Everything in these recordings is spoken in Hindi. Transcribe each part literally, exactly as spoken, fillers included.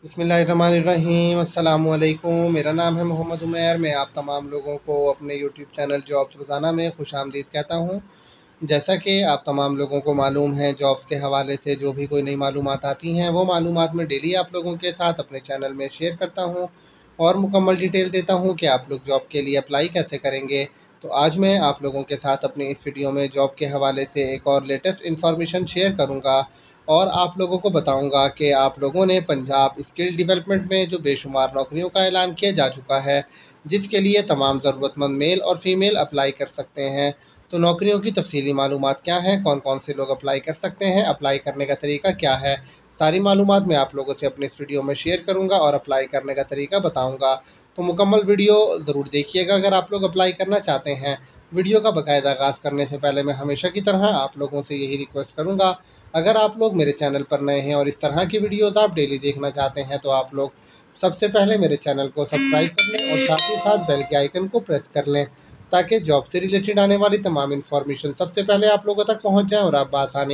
बिस्मिल्लाहिर्रहमानिर्रहीम अस्सलामुअलैकुम। मेरा नाम है मोहम्मद उमैर। मैं आप तमाम लोगों को अपने यूट्यूब चैनल जॉब्स रोज़ाना में खुशामदीद कहता हूँ। जैसा कि आप तमाम लोगों को मालूम है, जॉब्स के हवाले से जो भी कोई नई मालूमात आती हैं वो मालूमात मैं डेली आप लोगों के साथ अपने चैनल में शेयर करता हूँ और मुकम्मल डिटेल देता हूँ कि आप लोग जॉब के लिए अप्लाई कैसे करेंगे। तो आज मैं आप लोगों के साथ अपनी इस वीडियो में जॉब के हवाले से एक और लेटेस्ट इन्फॉर्मेशन शेयर करूँगा और आप लोगों को बताऊंगा कि आप लोगों ने पंजाब स्किल डेवलपमेंट में जो बेशुमार नौकरियों का ऐलान किया जा चुका है, जिसके लिए तमाम ज़रूरतमंद मेल और फीमेल अप्लाई कर सकते हैं। तो नौकरियों की तफसीली मालूमात क्या हैं, कौन कौन से लोग अप्लाई कर सकते हैं, अप्लाई करने का तरीका क्या है, सारी मालूमात मैं आप लोगों से अपने इस वीडियो में शेयर करूँगा और अप्लाई करने का तरीका बताऊँगा। तो मुकम्मल वीडियो ज़रूर देखिएगा अगर आप लोग अप्लाई करना चाहते हैं। वीडियो का बाकायदा आगाज़ करने से पहले मैं हमेशा की तरह आप लोगों से यही रिक्वेस्ट करूँगा, अगर आप लोग मेरे चैनल पर नए हैं और इस तरह की वीडियोस आप डेली देखना चाहते हैं तो आप लोग सबसे पहले मेरे चैनल को सब्सक्राइब कर लें और साथ ही साथ बेल के आइकन को प्रेस कर लें ताकि जॉब से रिलेटेड आने वाली तमाम इन्फॉर्मेशन सबसे पहले आप लोगों तक पहुंच जाए और आप बआसानी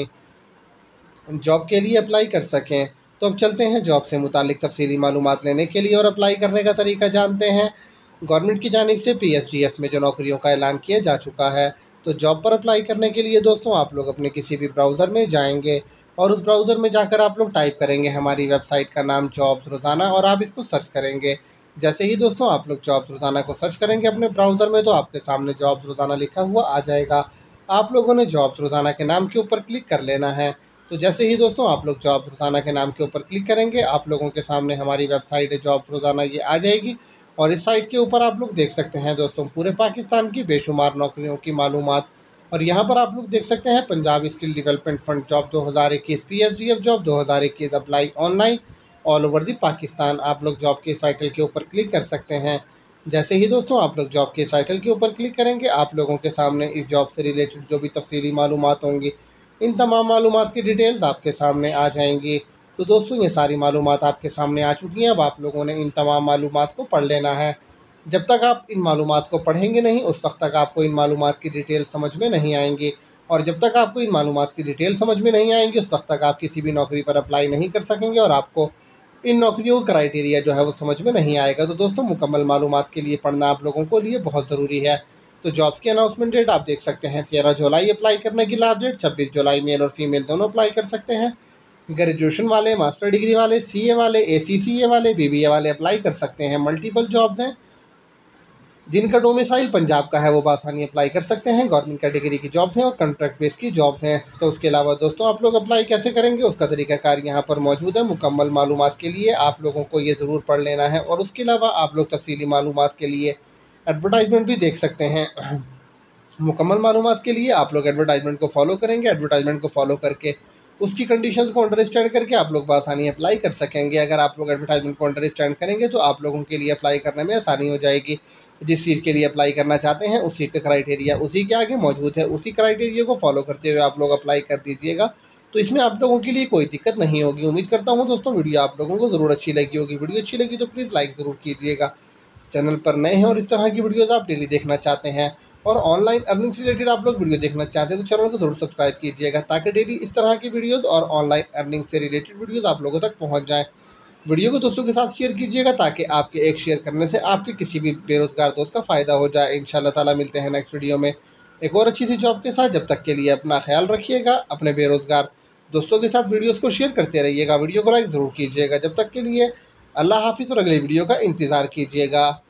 जॉब के लिए अप्लाई कर सकें। तो अब चलते हैं जॉब से मुतालिक तफसीली मालूमात लेने के लिए और अप्लाई करने का तरीका जानते हैं। गवर्नमेंट की जानिब से पी एस टी एफ में जो नौकरियों का ऐलान किया जा चुका है, तो जॉब पर अप्लाई करने के लिए दोस्तों आप लोग अपने किसी भी ब्राउज़र में जाएंगे और उस ब्राउज़र में जाकर आप लोग टाइप करेंगे हमारी वेबसाइट का नाम जॉब्स रोज़ाना और आप इसको सर्च करेंगे। जैसे ही दोस्तों आप लोग जॉब्स रोज़ाना को सर्च करेंगे अपने ब्राउज़र में तो आपके सामने जॉब्स रोज़ाना लिखा हुआ आ जाएगा। आप लोगों ने जॉब्स रोज़ाना के नाम के ऊपर क्लिक कर लेना है। तो जैसे ही दोस्तों आप लोग जॉब रोज़ाना के नाम के ऊपर क्लिक करेंगे, आप लोगों के सामने हमारी वेबसाइट है जॉब रोज़ाना, ये आ जाएगी और इस साइट के ऊपर आप लोग देख सकते हैं दोस्तों पूरे पाकिस्तान की बेशुमार नौकरियों की मालूमात। और यहाँ पर आप लोग देख सकते हैं Punjab skill development fund job दो हज़ार इक्कीस, P S D F job दो हज़ार इक्कीस apply online all over the Pakistan. आप लोग जॉब के टाइटल के ऊपर क्लिक कर सकते हैं। जैसे ही दोस्तों आप लोग जॉब के टाइटल के ऊपर क्लिक करेंगे, आप लोगों के सामने इस जॉब से रिलेटेड जो भी तफसीली मालूमात होंगी, इन तमाम मालूमात की डिटेल्स आपके सामने आ जाएंगी। तो दोस्तों ये सारी मालूमात आपके सामने आ चुकी हैं। अब आप लोगों ने इन तमाम मालूमात को पढ़ लेना है। जब तक आप इन मालूमात को पढ़ेंगे नहीं उस वक्त तक आपको इन मालूमात की डिटेल समझ में नहीं आएंगी, और जब तक आपको इन मालूमात की डिटेल समझ में नहीं आएंगी उस वक्त तक आप किसी भी नौकरी पर अप्लाई नहीं कर सकेंगे और आपको इन नौकरियों का क्राइटेरिया जो है वो समझ में नहीं आएगा। तो दोस्तों मुकम्मल मालूमात के लिए पढ़ना आप लोगों को लिए बहुत ज़रूरी है। तो जॉब्स की अनाउंसमेंट डेट आप देख सकते हैं तेरह जुलाई अप्लाई करने की लास्ट डेट, छब्बीस जुलाई मेल और फीमेल दोनों अप्लाई कर सकते हैं। ग्रेजुएशन वाले, मास्टर डिग्री वाले, सी ए वाले, ए सी सी ए वाले, बी बी ए वाले अप्लाई कर सकते हैं। मल्टीपल जॉब्स हैं, जिनका डोमिसाइल पंजाब का है वो बआसानी अप्लाई कर सकते हैं। गवर्नमेंट कैटेगरी की जॉब्स हैं और कॉन्ट्रैक्ट बेस की जॉब्स हैं। तो उसके अलावा दोस्तों आप लोग अप्लाई कैसे करेंगे उसका तरीकाकार यहाँ पर मौजूद है। मुकम्मल मालूमात के लिए आप लोगों को ये ज़रूर पढ़ लेना है और उसके अलावा आप लोग तफसीली मालूमात के लिए एडवर्टाइजमेंट भी देख सकते हैं। मुकम्मल मालूमात के लिए आप लोग एडवर्टाइजमेंट को फॉलो करेंगे। एडवर्टाइजमेंट को फॉलो करके उसकी कंडीशंस को अंडरस्टैंड करके आप लोग बआसानी अप्लाई कर सकेंगे। अगर आप लोग एडवर्टाइजमेंट को अंडरस्टैंड करेंगे तो आप लोगों के लिए अप्लाई करने में आसानी हो जाएगी। जिस सीट के लिए अप्लाई करना चाहते हैं उस सीट का क्राइटेरिया उसी के आगे मौजूद है, उसी क्राइटेरिया को फॉलो करते हुए आप लोग अप्लाई कर दीजिएगा। तो इसमें आप लोगों के लिए कोई दिक्कत नहीं होगी। उम्मीद करता हूँ दोस्तों वीडियो आप लोगों को ज़रूर अच्छी लगी होगी। वीडियो अच्छी लगी तो प्लीज़ लाइक ज़रूर कीजिएगा। चैनल पर नए हैं और इस तरह की वीडियोज़ आप डेली देखना चाहते हैं और ऑनलाइन अर्निंग से रिलेटेड आप लोग वीडियो देखना चाहते हैं तो चैनल को जरूर सब्सक्राइब कीजिएगा ताकि डेली इस तरह की वीडियोस और ऑनलाइन अर्निंग से रिलेटेड वीडियोस आप लोगों तक पहुंच जाएं। वीडियो को दोस्तों के साथ शेयर कीजिएगा ताकि आपके एक शेयर करने से आपके किसी भी बेरोजगार दोस्त का फ़ायदा हो जाए। इंशाल्लाह ताला मिलते हैं नेक्स्ट वीडियो में एक और अच्छी सी जॉब के साथ। जब तक के लिए अपना ख्याल रखिएगा, अपने बेरोजगार दोस्तों के साथ वीडियोज़ को शेयर करते रहिएगा, वीडियो को लाइक ज़रूर कीजिएगा। जब तक के लिए अल्लाह हाफिज़ और अगली वीडियो का इंतज़ार कीजिएगा।